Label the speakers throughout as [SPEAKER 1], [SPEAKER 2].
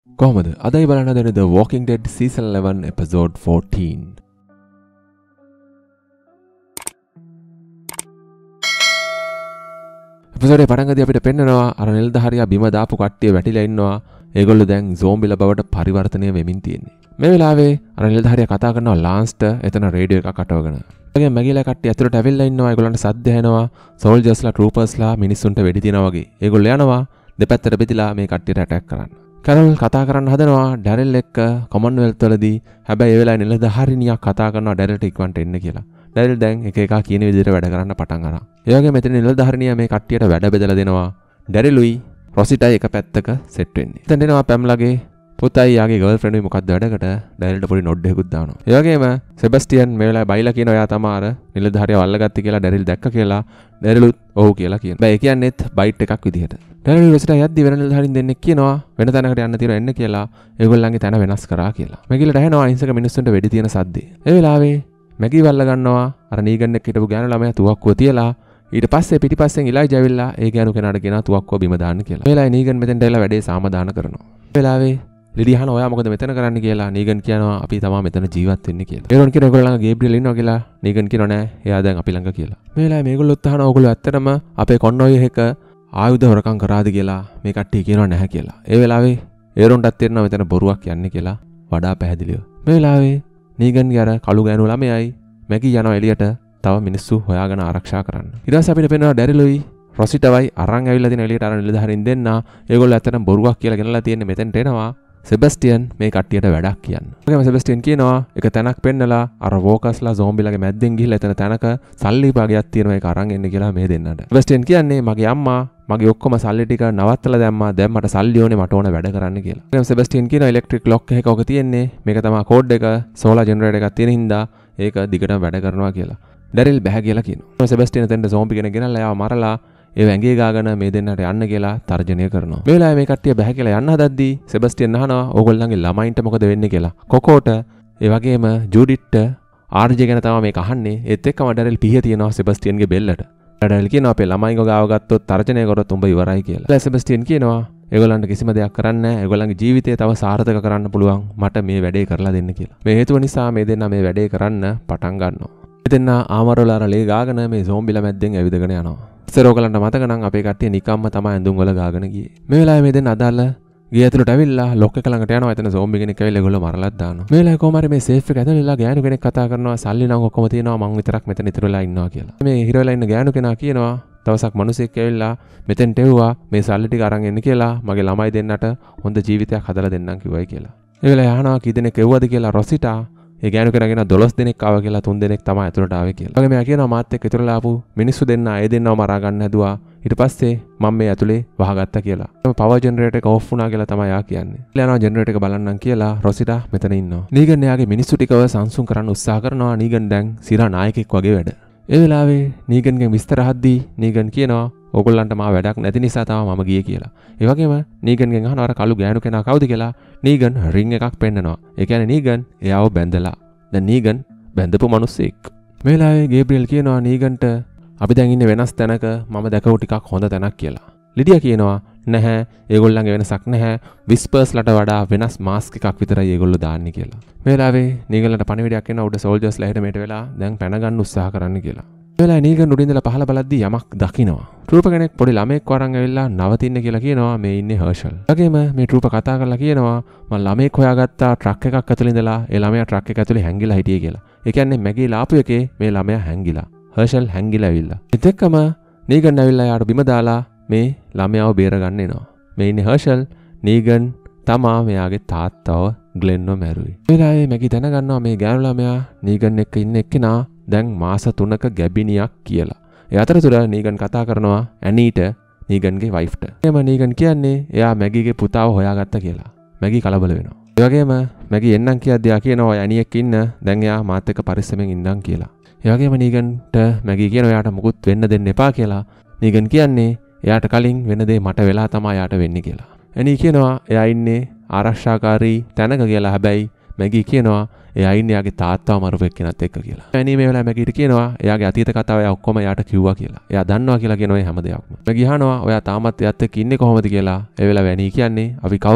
[SPEAKER 1] කොහොමද? අදයි බලන්න දෙන The Walking Dead Season 11 Episode 14. Episode එක පටන් ගදී අපිට පෙන්නනවා අර නිලධාරියා බිම දාපු කට්ටිය වැටිලා ඉන්නවා. ඒගොල්ලෝ දැන් zombiela බවට පරිවර්තනය වෙමින් තියෙන්නේ. මේ වෙලාවේ අර නිලධාරියා කතා කරනවා ලාන්ස්ට එතන රේඩියෝ එකක් අටවගෙන. ඒගොල්ලෝ මැගිලා කට්ටිය ඇතුළට ඇවිල්ලා ඉන්නවා. ඒගොල්ලන්ට සද්ද ඇහෙනවා. සෝල්ජර්ස්ලා ට්‍රූපර්ස්ලා මිනිස්සුන්ට වෙඩි තියනවා වගේ. ඒගොල්ලෝ යනවා දෙපැත්තට බෙදලා මේ කට්ටියට ඇටැක් කරන්න. කැරල් කතා කරන්න හදනවා ඩැරල් එක්ක කොමන්වෙල්ත් වලදී. හැබැයි ඒ වෙලාවේ නිලධාරිනියක් කතා කරනවා ඩැරල්ට ඉක්මනට එන්න කියලා. ඩැරල් දැන් එක එක කියන විදිහට වැඩ කරන්න පටන් ගන්නවා. ඒ වගේම මෙතන නිලධාරිනිය මේ කට්ටියට වැඩ බෙදලා දෙනවා. ඩැරලුයි රොසිටයි එක පැත්තක සෙට් වෙන්නේ. එතෙන් එනවා පැම්ලාගේ පුතයි යාගේ ගර්ල්ෆ්‍රෙන්ඩ්යි මොකක්ද වැඩකට ඩැරල්ට පොඩි නොඩ් එකකුත් දානවා. ඒ වගේම සෙබස්ටියන් මේ වෙලාවේ බයිලා කියනවා එයා තමයි අර නිලධාරියව අල්ලගත්තේ කියලා ඩැරල් දැක්ක කියලා. ඩැරලුත් ඔව් කියලා කියනවා. බෑ ඒ කියන්නේත් බයිට් එකක් විදිහට. ඩැරල් රොසිටයි යද්දි වෙන නිලධාරින් දෙන්නෙක් කියනවා වෙන තැනකට යන්න තියෙනවා එන්න කියලා. ඒගොල්ලන්ගේ තැන වෙනස් කරා කියලා. මැගිලට ඇහෙනවා අහිංසක මිනිස්සුන්ට වෙඩි තියෙන සද්දේ. ඒ වෙලාවේ මැගි වල්ල ගන්නවා අර නීගන් එක්ක හිටපු ගෑනු ළමයා තුවක්කුව තියලා ඊට පස්සේ පිටිපස්සෙන් ඉලයිජා ඇවිල්ලා ඒ ගෑනු කෙනාට කියනවා තුවක්කුව බිම දාන්න කියලා. ඒ වෙලාවේ නීගන් මෙතෙන්ට එලා වැඩේ සාමදාන කරනවා. ඒ වෙලාවේ ලිඩි අහන ඔයා මොකද මෙතන කරන්න කියලා නීගන් කියනවා අපි තමයි මෙතන ජීවත් වෙන්නේ කියලා. ඒරොන් කියන ඒගොල්ලෝ ළඟ ගේබ්‍රියල් ඉන්නවා කියලා නීගන් කියනවා නෑ එයා දැන් අපි ළඟ කියලා. මේ වෙලාවේ මේගොල්ලොත් අහනවා ඔයගොල්ලෝ ඇත්තටම අපේ කොන්නෝය එක ආයුධ හොරකම් කරාද කියලා මේ කට්ටිය කියනවා නැහැ කියලා. ඒ වෙලාවේ ඒරොන්ටත් තේරෙනවා මෙතන බොරුවක් යන්නේ කියලා වඩා පැහැදිලිව. මේ වෙලාවේ නීගන්ගේ අර කළු ගෑනු ළමයයි මැගි යනවා එළියට තව මිනිස්සු හොයාගෙන ආරක්ෂා කරන්න. ඊට පස්සේ අපිට පේනවා ඩැරිලුයි රොසිටවයි අරන් ඇවිල්ලා තියෙන එළියට අර නිලධාරින් දෙන්න. ඒගොල්ලෝ ඇත්තටම බොරුවක් කියලා ගෙනලා තියෙන්නේ මෙතෙන්ට එනවා. සෙබස්ටියන් මේ කට්ටියට වැඩක් කියන්න. ඒකම සෙබස්ටියන් කියනවා එක තැනක් පෙන්නලා අර වෝකස්ලා zombielage මැද්දෙන් ගිහිල්ලා එතන තැනක සල්ලි භාගයක් තියෙනවා ඒක අරන් එන්න කියලා මේ දෙන්නට. සෙබස්ටියන් කියන්නේ මගේ අම්මා මගේ ඔක්කොම සල්ලි ටික නවත්තලා දැම්මා. දැන් මට සල්ලි ඕනේ මට ඕන වැඩ කරන්න කියලා. ඒකම සෙබස්ටියන් කියනවා ඉලෙක්ට්‍රික් ලොක් එකක ඔක තියෙන්නේ. මේක තමයි කෝඩ් එක. සෝලාර් ජෙනරේටර් එකක් තියෙන හින්දා ඒක දිගටම වැඩ කරනවා කියලා. ඩැරිල් බෑ කියලා කියනවා. සෙබස්ටියන් තෙන්ට zombie කෙනෙක් ගෙනල්ලා එයාව මරලා ඒ වැංගේ ගාගෙන මේ දෙන්නට යන්න කියලා තර්ජනය කරනවා. මේ වෙලාවේ මේ කට්ටිය බෑ කියලා යන්න හදද්දී සෙබස්ටියන් අහනවා ඕගොල්ලන්ගේ ළමයින්ට මොකද වෙන්නේ කියලා. කොකෝට ඒ වගේම ජූඩිට්ට ආර්ජේ ගැන තමයි මේක අහන්නේ. ඒත් එක්කම ඩැරිල් පිහිය තියනවා සෙබස්ටියන්ගේ බෙල්ලට. ඩැරිල් කියනවා අපේ ළමයින්ව ගාව ගත්තොත් තර්ජනය කරොත් උඹ ඉවරයි කියලා. සෙබස්ටියන් කියනවා ඒගොල්ලන්ට කිසිම දෙයක් කරන්න නැහැ. ඒගොල්ලන්ගේ ජීවිතය තව සාර්ථක කරන්න පුළුවන්. මට මේ වැඩේ කරලා දෙන්න කියලා. මේ හේතුව නිසා මේ දෙන්නා මේ වැඩේ කරන්න පටන් ගන්නවා. මේ දෙන්නා ආමරවල අර ලේ ගාගෙන මේ zombiela මැද්දෙන් ඇවිදගෙන යනවා. ඉස්සරෝගලන්ට මතක නම් අපේ කට්ටිය නිකම්ම තමයි ඇඳුම් වල ගාගෙන ගියේ. මේ වෙලාවේ මේ දෙන්න අදාළ ගේ ඇතුළට ඇවිල්ලා ලොක් එක ළඟට යනවා. එතන zombie කෙනෙක් ඇවිල්ලා ඒගොල්ලෝ මරලත් දානවා. මේ වෙලාවේ කොහොම හරි මේ සේෆ් එක ඇතුළේලා ගෑනු කෙනෙක් කතා කරනවා සල්ලි නම් ඔක්කොම තියෙනවා මං විතරක් මෙතන ඉතුරු වෙලා ඉන්නවා කියලා. මේ හිර වෙලා ඉන්න ගෑනු කෙනා කියනවා දවසක් මිනිසෙක් ඇවිල්ලා මෙතෙන්ට එව්වා මේ සල්ලි ටික අරන් එන්න කියලා මගේ ළමයි දෙන්නට හොඳ ජීවිතයක් හදලා දෙන්නම් කිව්වයි කියලා. ඒ වෙලාවේ අහනවා කී දෙනෙක් එව්වද කියලා රොසිටා ඒ ගෑනු කෙනාගෙන 12 දෙනෙක් ආවා කියලා 3 දෙනෙක් තමයි ඇතුළට ආවේ කියලා. ඒ වගේ මෙයා කියනවා මාත් එක්ක ඉතුරුලා ආපු මිනිස්සු දෙන්න ඒ දෙන්නව මරා ගන්න හැදුවා. ඊට පස්සේ මම මේ ඇතුලේ වහගත්තා කියලා. පවර් ජෙනරේටර් එක ඕෆ් වුණා කියලා තමයි යා කියන්නේ. යනවා ජෙනරේටර් එක බලන්නම් කියලා රොසිටා මෙතන ඉන්නවා. නීගන් එයාගේ මිනිස්සු ටිකව සංසුන් කරන්න උත්සාහ කරනවා. නීගන් දැන් සිරා නායකෙක් වගේ වැඩ. ඒ වෙලාවේ නීගන්ගේ විස්තර අහද්දී නීගන් කියනවා ඕගොල්ලන්ට මා වැඩක් නැති නිසා තමයි මම ගියේ කියලා. ඒ වගේම නීගන්ගෙන් අහනවා අර කළු ගෑනු කෙනා කවුද කියලා. නීගන් රින් එකක් පෙන්නනවා. ඒ කියන්නේ නීගන් එයාව බැඳලා. දැන් නීගන් බැඳපු මිනිස්සෙක්. මේ වෙලාවේ ගේබ්‍රියල් කියනවා නීගන්ට අපි දැන් ඉන්නේ වෙනස් තැනක මම දැකපු ටිකක් හොඳ තැනක් කියලා. ලිඩියා කියනවා නැහැ ඒගොල්ලන්ගේ වෙනසක් නැහැ. විස්පර්ස්ලට වඩා වෙනස් මාස්ක් එකක් විතරයි ඒගොල්ලෝ දාන්නේ කියලා. මේ වෙලාවේ නීගන්ලට පණිවිඩයක් එනවා උඩ සෝල්ජර්ස්ලා එහෙට මෙහෙට වෙලා දැන් පැන ගන්න උත්සාහ කරන්න කියලා. මේ වෙලාවේ නීගන් උඩින් ඉඳලා පහළ බලද්දී යමක් දකිනවා. ට්‍රූපර් කෙනෙක් පොඩි ළමෙක් වරන් ඇවිල්ලා නවතින්න කියලා කියනවා මේ ඉන්නේ හර්ෂල්. ඒගොම මේ ට්‍රූපර් කතා කරලා කියනවා මම ළමෙක් හොයාගත්තා ට්‍රක් එකක් ඇතුළේ ඉඳලා ඒ ළමයා ට්‍රක් එක ඇතුලේ හැංගිලා හිටියේ කියලා. ඒ කියන්නේ මැගී ලාපු එකේ මේ ළමයා හැංගිලා. හර්ෂල් හැංගිලා ඇවිල්ලා. ඒත් එක්කම නීගන් ඇවිල්ලා යාට බිම දාලා මේ ළමයාව බේර ගන්න එනවා. මේ ඉන්නේ හර්ෂල්. නීගන් තමා මෙයාගේ තාත්තව ග්ලෙන්ව මැරුවේ. ඒ වෙලාවේ මැගී දැනගන්නවා මේ ගෑනු ළමයා නීගන් එක්ක ඉන්න එක්කෙනා දැන් මාස 3ක ගැබිනියක් කියලා. ඒ අතරතුර නීගන් කතා කරනවා ඇනීට නීගන්ගේ වයිෆ්ට. එහම නීගන් කියන්නේ එයා මැගීගේ පුතාව හොයාගත්තා කියලා. මැගී කලබල වෙනවා. ඒ වගේම මැගී එන්නම් කියද්දී එයා කියනවා ඇනියෙක් ඉන්න දැන් එයා මාත් එක්ක පරිස්සමෙන් ඉන්නම් කියලා. ඒ වගේම නීගන්ට මැගී කියනවා එයාට මුකුත් වෙන්න දෙන්න එපා කියලා. නීගන් කියන්නේ එයාට කලින් වෙන දේ මට වෙලා තමයි එයාට වෙන්නේ කියලා. ඇනී කියනවා එයා ඉන්නේ ආරක්ෂාකාරී තැනක කියලා. හැබැයි මැගී කියනවා එයා ඉන්නේ එයාගේ තාත්තව මරපු එක්කෙනත් එක්ක කියලා. ඇනී මේ වෙලාවේ මැගීට කියනවා එයාගේ අතීත කතාව එයා ඔක්කොම එයාට කිව්වා කියලා. එයා දන්නවා කියලා කියනවා මේ හැම දෙයක්ම. මැගී අහනවා ඔයා තාමත් එයාත් එක්ක ඉන්නේ කොහොමද කියලා. ඒ වෙලාවේ ඇනී කියන්නේ අපි කවුරුත්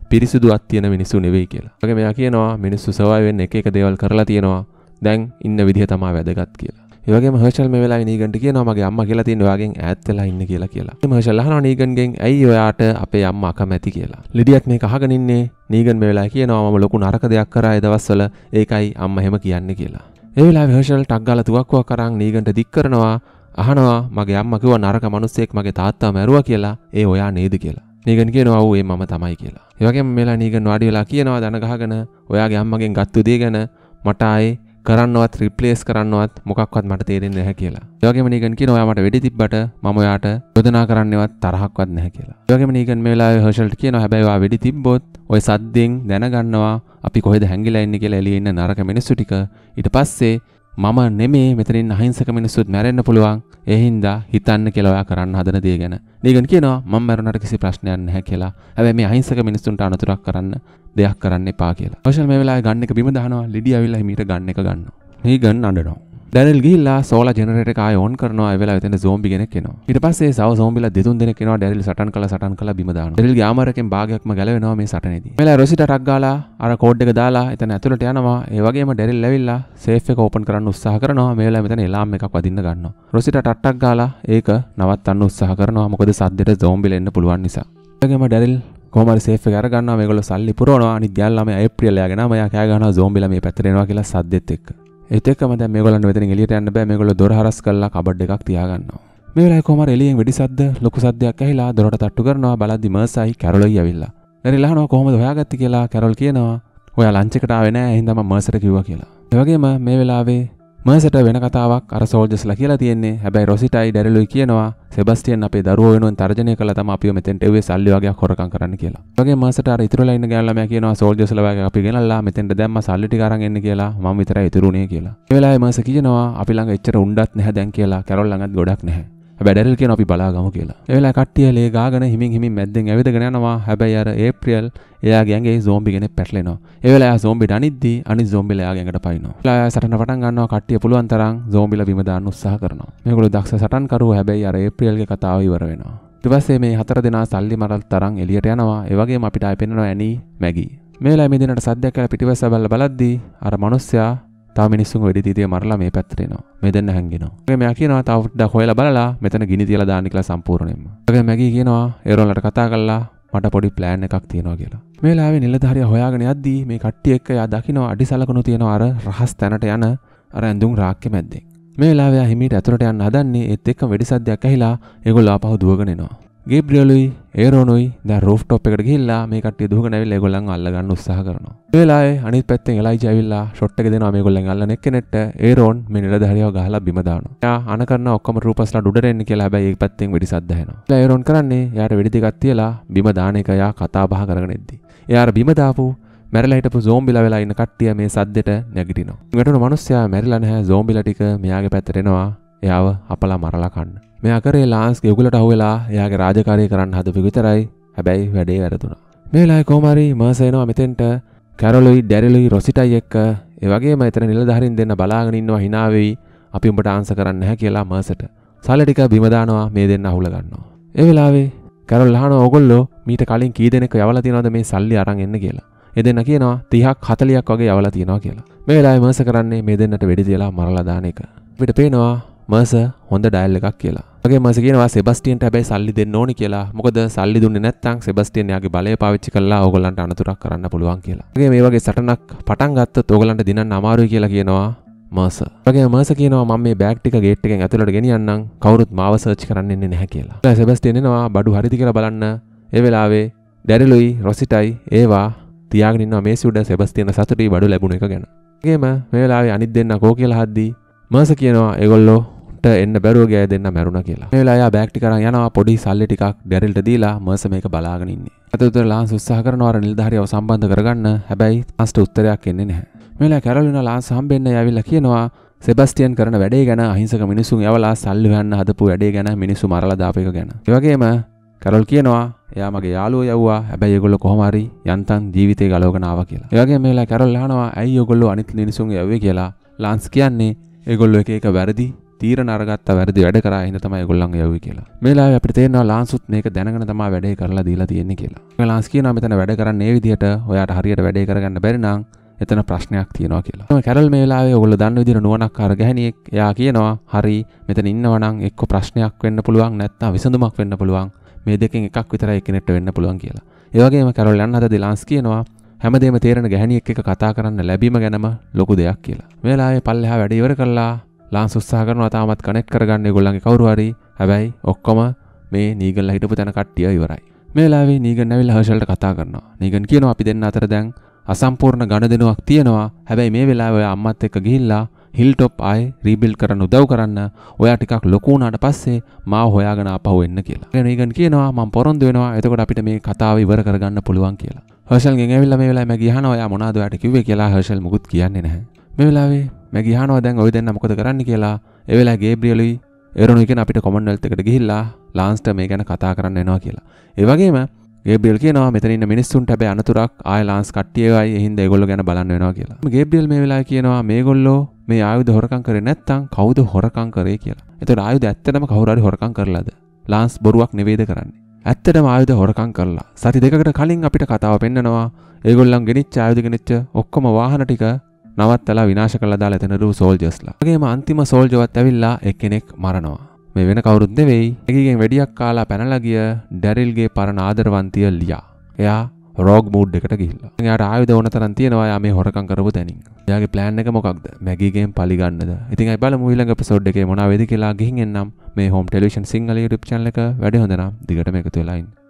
[SPEAKER 1] පිරිසුදුවක් තියෙන මිනිස්සු නෙවෙයි කියලා. වගේ මෙයා කියනවා මිනිස්සු සර්වයිව් වෙන්න එක එක දේවල් කරලා තියෙනවා. දැන් ඉන්න විදිහ තමයි වැදගත් කියලා. ඒ වගේම හර්ෂල් මේ වෙලාවේ නීගන්ට කියනවා මගේ අම්මා කියලා තියෙන ඔයාගෙන් ඈත් වෙලා ඉන්න කියලා. මේ හර්ෂල් අහනවා නීගන්ගෙන් ඇයි ඔයාට අපේ අම්මා අකමැති කියලා. ලිඩියත් මේක අහගෙන ඉන්නේ. නීගන් මේ වෙලාවේ කියනවා මම ලොකු නරක දෙයක් කරා ඒ දවස්වල ඒකයි අම්මා එහෙම කියන්නේ කියලා. ඒ වෙලාවේ හර්ෂල් ටක් ගාලා තුවක්කුවක් අරන් නීගන්ට දික් කරනවා. අහනවා මගේ අම්මා කිව්වා නරක මිනිස්සෙක් මගේ තාත්තා මැරුවා කියලා. ඒ ඔයා නේද කියලා. නීගන් කියනවා ඔව් ඒ මම තමයි කියලා. ඒ වගේම මේලා නීගන් වාඩි වෙලා කියනවා දන ගහගෙන ඔයාගේ අම්මගෙන් ගත්තු දේ ගැන මට ආයේ කරන්නවත් රිප්ලේස් කරන්නවත් මොකක්වත් මට තේරෙන්නේ නැහැ කියලා. ඒ වගේම නීගන් කියනවා ඔයා මට වෙඩි තිබ්බට මම ඔයාට යොදනා කරන්නවත් තරහක්වත් නැහැ කියලා. ඒ වගේම නීගන් මේ වෙලාවේ හර්ෂල්ට කියනවා හැබැයි ඔයා වෙඩි තිබ්බොත් ඔය සද්දෙන් දැනගන්නවා අපි කොහෙද හැංගිලා ඉන්නේ කියලා එළියේ ඉන්න නරක මිනිස්සු ටික. ඊට පස්සේ මම නෙමේ මෙතන ඉන්න අහිංසක මිනිස්සුත් මැරෙන්න පුළුවන්. ඒ හින්දා හිතන්න කියලා ඔයා කරන්න හදන දේ ගැන. නීගන් කියනවා මම මැරුණාට කිසි ප්‍රශ්නයක් නැහැ කියලා. හැබැයි මේ අහිංසක මිනිස්සුන්ට අනතුරක් කරන්න දෙයක් කරන්න එපා කියලා. හර්ෂල් මේ වෙලාවේ ගන්න එක බිම දානවා. ලිඩි ඇවිල්ලා හිමීට ගන්න එක ගන්නවා. නීගන් අඬනවා. ඩැනිල් ගිහිල්ලා සෝලා ජෙනරේටර් එක ආයෙ ඕන් කරනවා. ඒ වෙලාවේ එතන සෝම්බි කෙනෙක් එනවා. ඊට පස්සේ සව සෝම්බිලා දෙතුන් දෙනෙක් එනවා. ඩැනිල් සටන් කළා බිම දානවා. ඩැනිල්ගේ ආමරකෙන් භාගයක්ම ගැලවෙනවා මේ සටනේදී. මේ වෙලාවේ රොසිටා ටක් ගාලා අර කෝඩ් එක දාලා එතන ඇතුළට යනවා. ඒ වගේම ඩැනිල් ඇවිල්ලා සේෆ් එක ඕපන් කරන්න උත්සාහ කරනවා. මේ වෙලාවේ මෙතන එලාම් එකක් වදින්න ගන්නවා. රොසිටා ටක් ගාලා ඒක නවත්තන්න උත්සාහ කරනවා. මොකද සද්දෙට සෝම්බිලා එන්න පුළුවන් නිසා. ඒ වගේම ඩැනිල් කොහොම හරි සේෆ් එක අරගන්නවා. මේගොල්ලෝ සල්ලි පුරවනවා. අනිත් ගෑල් ළමයා ඒප්‍රියල් යාගෙන මෙයා කෑ ගහනවා සෝම්බිලා මේ පැත්තට එනවා කියලා සද්දෙත් එක්ක. ඒත් එක්කම දැන් මේගොල්ලන්ට මෙතනින් එළියට යන්න බෑ. මේගොල්ලෝ දොර හරස් කරලා කබඩ් එකක් තියාගන්නවා. මේ වෙලාවේ කොහොම හරි එළියෙන් වෙඩි සද්ද ලොකු සද්දයක් ඇහිලා දොරට තට්ටු කරනවා. බලද්දි මර්සයි කැරොලයි ඇවිල්ලා. ඩැනිල් අහනවා කොහොමද හොයාගත්තේ කියලා. කැරොල් කියනවා ඔයා ලන්ච් එකට ආවේ නෑ. එහෙනම් මම මර්සට කිව්වා කියලා. ඒ වගේම මේ වෙලාවේ මර්සට වෙන කතාවක් අර සෝල්ජර්ස්ලා කියලා තියෙන්නේ. හැබැයි රොසිටයි ඩැරිලුයි කියනවා සෙබස්ටියන් අපේ දරුවෝ වෙනුවෙන් තර්ජනය කළා තමයි අපිව මෙතෙන්ට එව්වේ සල්ලි වගේක් හොරකම් කරන්න කියලා. ඒ වගේම මර්සට අර ඉතුරුලා ඉන්න ගෑනු ළමයා කියනවා සෝල්ජර්ස්ලා වගේ අපි ගෙනල්ලා මෙතෙන්ට දැම්මා සල්ලි ටික අරන් එන්න කියලා. මම විතරයි ඉතුරුනේ කියලා. මේ වෙලාවේ මර්ස කියනවා අපි ළඟ එච්චර උණ්ඩත් නැහැ දැන් කියලා. කැරොල් ළඟත් ගොඩක් නැහැ. හැබැයි ඩැරිල් කියනවා අපි බලා ගමු කියලා. ඒ වෙලාවේ කට්ටිය ලේ ගාගෙන හිමින් මැද්දෙන් ඇවිදගෙන යනවා. හැබැයි අර ඒප්‍රියල් එයාගේ ඇඟේ සෝම්බි කෙනෙක් පැටලෙනවා. ඒ වෙලාවේ ආ සෝම්බිට අනිද්දී අනිත් සෝම්බිලා එයාගේ ඇඟට පයින්නවා. එයා සටන පටන් ගන්නවා. කට්ටිය පුළුවන් තරම් සෝම්බිලා බිම දාන්න උත්සාහ කරනවා. මේගොල්ලෝ දක්ෂ සටන් කරුවෝ. හැබැයි අර ඒප්‍රියල්ගේ කතාව ඉවර වෙනවා. ඊට පස්සේ මේ හතර දෙනා සල්ලි මරල් තරම් එළියට යනවා. ඒ වගේම අපිට ආයෙ පෙන්නනවා ඇනි මැගී. මේ වෙලාවේ මේ දෙන්නට සද්දයක් කියලා පිටිපස්ස බලද්දී අර මිනිස්සයා තව මිනිස්සුන් වෙඩි තීතිය මරලා මේ පැත්තට එනවා. මේ දෙන්න හැංගෙනවා. ඒ මෙයා කියනවා තව ඩක් හොයලා බලලා මෙතන ගිනි තියලා දාන්න කියලා සම්පූර්ණයෙන්ම. ඒකෙන් මැගී කියනවා ඒරොල්ලන්ට කතා කරලා මට පොඩි ප්ලෑන් එකක් තියෙනවා කියලා. මේ වෙලාවේ නිලධාරියා හොයාගෙන යද්දී මේ කට්ටිය එක්ක යා දකිනවා අඩිසලකුණු තියෙනවා අර රහස් තැනට යන අර ඇඳුම් රාක්කෙ මැද්දෙන්. මේ වෙලාවේ යා හිමීට ඇතුළට යන්න හදන්නේ ඒත් එක්ක වෙඩි සද්දයක් ඇහිලා ඒගොල්ලෝ ආපහු දුවගෙන එනවා. ගේබ්‍රියලුයි ඒරෝනුයි දැන් රූෆ් টොප් එකට ගිහිල්ලා මේ කට්ටිය දුවගෙන ඇවිල්ලා ඒගොල්ලන්ව අල්ල ගන්න උත්සාහ කරනවා. ඒ වෙලාවේ අනිත් පැත්තෙන් එලයිජා ඇවිල්ලා ෂොට් එක දෙනවා මේගොල්ලන් අල්ලන එක්කෙනෙක්ට. ඒරෝන් මේ නිලධාරියව ගහලා බිම දානවා. එයා අන කරන ඔක්කොම රූපස්ලා උඩට එන්න කියලා. හැබැයි ඒ පැත්තෙන් වෙඩි සද්ද ඇහෙනවා. එයා ඒරෝන් කරන්නේ එයාට වෙඩි ටිකක් තියලා බිම දාන එක එයා කතා බහ කරගෙන ඉද්දි. එයා අර බිම දාපු මැරිලා හිටපු සෝම්බිලා වෙලා ඉන්න කට්ටිය මේ සද්දෙට නැගිටිනවා. වැටුණු මිනිස්සයා මැරිලා නැහැ. සෝම්බිලා ටික මෙයාගේ පැත්තට එනවා. එයාව අපලා මරලා කන්න. මෙයා කරේ ලාන්ස්ගේ උගලට අහුවෙලා එයාගේ රාජකාරිය කරන්න හදපු විතරයි. හැබැයි වැඩේ වැරදුනා. මේ වෙලාවේ කොහොම හරි මර්ස එනවා මෙතෙන්ට කැරොලුයි ඩැරිලුයි රොසිටයි එක්ක. ඒ වගේම එතන නිලධාරීන් දෙන්න බලාගෙන ඉන්නවා hina වෙයි. අපි උඹට ආන්සර් කරන්න නැහැ කියලා මර්සට. සල්ලි ටික බිම දානවා මේ දෙන්න අහුල ගන්නවා. ඒ වෙලාවේ කැරොල් අහනවා ඕගොල්ලෝ මීට කලින් කී දෙනෙක් යවලා තියනවද මේ සල්ලි අරන් එන්න කියලා. ඒ දෙන්න කියනවා 30ක් 40ක් වගේ යවලා තියනවා කියලා. මේ වෙලාවේ මර්ස කරන්නේ මේ දෙන්නට වෙඩි තියලා මරලා දාන එක. අපිට පේනවා මර්ස හොඳ ඩයල් එකක් කියලා. වගේ මර්ස කියනවා සෙබස්ටියන්ට හැබැයි සල්ලි දෙන්න ඕනි කියලා. මොකද සල්ලි දුන්නේ නැත්නම් සෙබස්ටියන් යාගේ බලය පාවිච්චි කරලා ඕගොල්ලන්ට අනතුරක් කරන්න පුළුවන් කියලා. වගේ මේ වගේ සටනක් පටන් ගත්තොත් ඕගොල්ලන්ට දිනන්න අමාරුයි කියලා කියනවා මර්ස. වගේ මර්ස කියනවා මම මේ බෑග් ටික ගේට් එකෙන් ඇතුළට ගෙනියන්නම්. කවුරුත් මාව සර්ච් කරන්න එන්නේ නැහැ කියලා. ඊට සෙබස්ටියන් එනවා බඩු හරිද කියලා බලන්න. ඒ වෙලාවේ ඩැරිලුයි රොසිටයි ඒවා තියාගෙන ඉන්නවා මේසි උඩ සෙබස්ටියන් සතුටුයි බඩු ලැබුණ එක ගැන. වගේම මේ වෙලාවේ අනිත් දෙන්න කෝ කියලා හද්දී මර්ස කියනවා ඒගොල්ලෝ එන්න බැරුව ගිය දෙන්න මැරුණා කියලා. මේ වෙලාවේ ආ බෑග් ටික අරන් යනවා පොඩි සල්ලි ටිකක් ඩැරිල්ට දීලා මර්ස මේක බලාගෙන ඉන්නේ. අතඋතර ලාන්ස් උත්සාහ කරනවා අර නිලධාරියව සම්බන්ධ කරගන්න. හැබැයි ලාන්ස්ට උත්තරයක් එන්නේ නැහැ. මේ වෙලාවේ කැරොලිනා ලාන්ස් හම්බෙන්න යවිලා කියනවා සෙබස්ටියන් කරන වැඩේ ගැන අහිංසක මිනිසුන් යවලා සල්ලි හොයන්න හදපු වැඩේ ගැන මිනිස්සු මරලා දාපු එක ගැන. ඒ වගේම කැරොල් කියනවා එයා මගේ යාළුවෝ යවුවා. හැබැයි ඒගොල්ලෝ කොහොම හරි යන්තම් ජීවිතේ ගලවගෙන ආවා කියලා. ඒ වගේම මේ වෙලාවේ කැරොල් අහනවා ඇයි ඒගොල්ලෝ අනිත් මිනිසුන් යවුවේ කියලා. ලාන්ස් කියන්නේ ඒගොල්ලෝ එක එක වැරදි තීරණ අරගත්ත වැරදි වැඩ කරා හින්දා තමයි ඒගොල්ලන් යවුවේ කියලා. මේ වෙලාවේ අපිට තේරෙනවා ලාන්සුත් මේක දැනගෙන තමයි වැඩේ කරලා දීලා තියෙන්නේ කියලා. ලාන්ස් කියනවා මෙතන වැඩ කරන්නේ මේ විදිහට ඔයාට හරියට වැඩේ කරගන්න බැරි නම් එතන ප්‍රශ්නයක් තියෙනවා කියලා. කැරල් මේ වෙලාවේ ඔයගොල්ලෝ දන්න විදිහට නුවණක්කාර ගැහණියෙක්. එයා කියනවා හරි මෙතන ඉන්නවා නම් එක්ක ප්‍රශ්නයක් වෙන්න පුළුවන් නැත්නම් විසඳුමක් වෙන්න පුළුවන්. මේ දෙකෙන් එකක් විතරයි කෙනෙක්ට වෙන්න පුළුවන් කියලා. ඒ වගේම කැරල් යන්න හදදී ලාන්ස් කියනවා හැමදේම තේරෙන ගැහණියෙක් එක්ක කතා කරන්න ලැබීම ගැනම ලොකු දෙයක් කියලා. මේ වෙලාවේ පල්ලෙහා වැඩ ඉවර කරලා ලාන්ස් උත්සාහ කරනවා තාමත් කනෙක්ට් කරගන්න ඒගොල්ලන්ගේ කවුරු හරි. හැබැයි ඔක්කොම මේ නීගන්ලා හිටපු තැන කට්ටිය ඉවරයි. මේ වෙලාවේ නීගන් ඇවිල්ලා හර්ෂල්ට කතා කරනවා. නීගන් කියනවා අපි දෙන්න අතර දැන් අසම්පූර්ණ ගණදෙනුවක් තියෙනවා. හැබැයි මේ වෙලාවේ ඔයා අම්මත් එක්ක ගිහිල්ලා හිල් টොප් ආයේ රීබිල්ඩ් කරන්න උදව් කරන්න. ඔයා ටිකක් ලොකු වුණාට පස්සේ මාව හොයාගෙන ආපහු එන්න කියලා. නීගන් කියනවා මම පොරොන්දු වෙනවා. එතකොට අපිට මේ කතාව ඉවර කරගන්න පුළුවන් කියලා. හර්ෂල්ගෙන් ඇවිල්ලා මේ වෙලාවේ මැගි අහනවා ඔයා මොනවද ඔයාට කිව්වේ කියලා. හර්ෂල් මුකුත් කියන්නේ නැහැ. මේ වෙලාවේ මැගි අහනවා දැන් ඔය දෙන්න මොකද කරන්න කියලා. ඒ වෙලාවේ ගේබ්‍රියලුයි එරොනුයි කියන අපිට කොමන්වෙල්ත් එකට ගිහිල්ලා ලාන්ස්ට මේ ගැන කතා කරන්න එනවා කියලා. ඒ වගේම ගේබ්‍රියල් කියනවා මෙතන ඉන්න මිනිස්සුන්ට හැබැයි අනතුරක් ආය ලාන්ස් කට්ටියවයි ඒ හින්දා ඒගොල්ලෝ ගැන බලන්න වෙනවා කියලා. ගේබ්‍රියල් මේ වෙලාවේ කියනවා මේගොල්ලෝ මේ ආයුධ හොරකම් කරේ නැත්තම් කවුද හොරකම් කරේ කියලා. එතකොට ආයුධ ඇත්තටම කවුරු හරි හොරකම් කරලාද? ලාන්ස් බොරුවක් නෙවෙයිද කරන්නේ? ඇත්තටම ආයුධ හොරකම් කරලා. සති දෙකකට කලින් අපිට කතාව පෙන්නනවා. ඒගොල්ලන් ගෙනිච්ච ආයුධ ගෙනිච්ච ඔක්කොම වාහන ටික නවත්තලා විනාශ කරලා දාලා එතන රූ සෝල්ජර්ස්ලා. වගේම අන්තිම සෝල්ජර්වත් ඇවිල්ලා එක්කෙනෙක් මරනවා. මේ වෙන කවුරුත් නෙවෙයි. එකකින් වෙඩියක් කාලා පැනලා ගිය ඩැරිල්ගේ පරණ ආදරවන්තිය ලියා. එයා රෝග් මූඩ් එකට ගිහිල්ලා. එයාට ආයුධ ඕන තරම් තියෙනවා. එයා මේ හොරකම් කරපු තැනින්. එයාගේ ප්ලෑන් එක මොකක්ද? මැගීගෙන් පලි ගන්නද? ඉතින් අපි බලමු ඊළඟ එපිසෝඩ් එකේ මොනවා වෙයිද කියලා. ගිහින් එන්නම් මේ home television Sinhala YouTube channel එක වැඩි හොඳ නම් දිගටම එකතු වෙලා ඉන්න.